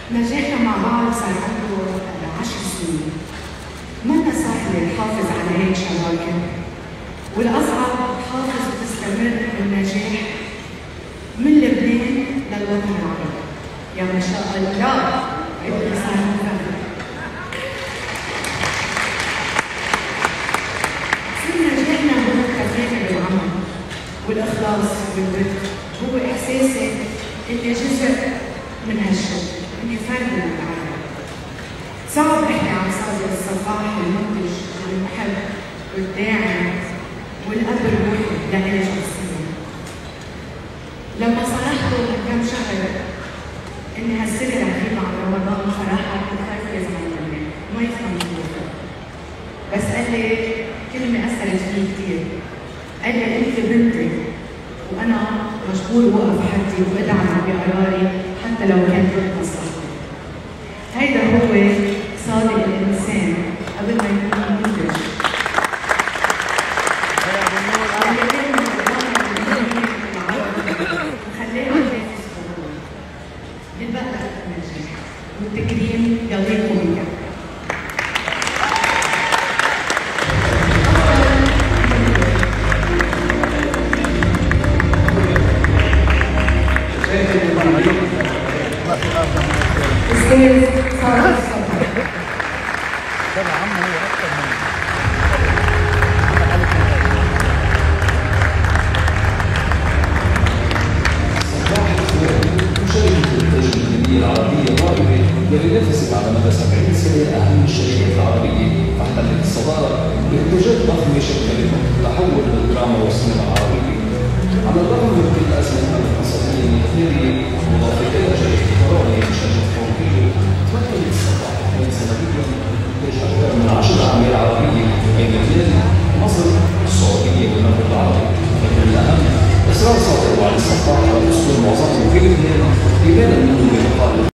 نجاحنا مع بعض صار عنده 10 سنين. منا سهل نحافظ على هيك شراكة، والأصعب تحافظ وتستمر بالنجاح من لبنان للوطن العربي. يا ما شاء الله، عيد صار مفرح. سر نجاحنا هو الكفاءة بالعمل والإخلاص والود، هو إحساسي إني جزء من هالشغل، إني فرد من العالم. صعب أحكي عن صادق الصباح المنتج والمحب والداعم والأب الروحي لإلي شخصياً. لما صرحته من كم شهر إني هالسنة رح أجيب عن رمضان، صراحة كنت خايفة يزعل مني، ما يفهم الموضوع. بس قال لي كلمة أثرت فيه كثير، قال لي أنت بنتي وأنا مجبور وقف حدي وأدعمك بقراري حتى لو كان ضد مصلحتي. هيدا هو صادق الإنسان قبل ما يكون منتج. وخلاه ينافس بقوة. بالبقى النجاح والتكريم يليق بك. أستاذ صادق الصباح. طبعا عمه هو أكثر مني. مشاركة الإنتاج الفني العربي الرائد يلي نفذت على مدى 70 سنة أهم الشركات العربية واحتلت الصدارة بإنتاجات ضخمة شكلت تحول للدراما والسينما العربية. على الرغم من كل الأزمات الاقتصادية المثيرة مضافة إلى جائحة كورونا بشكل فوري، تمكنت الصباح خلال سنويا إنتاج أكثر من 10 أعمال عربية بين لبنان، مصر، السعودية والمغرب العربي. لكن الأهم إصرار صادق وعلي الصباح على الوصول معظمهم في لبنان إيمانا منه بمقابل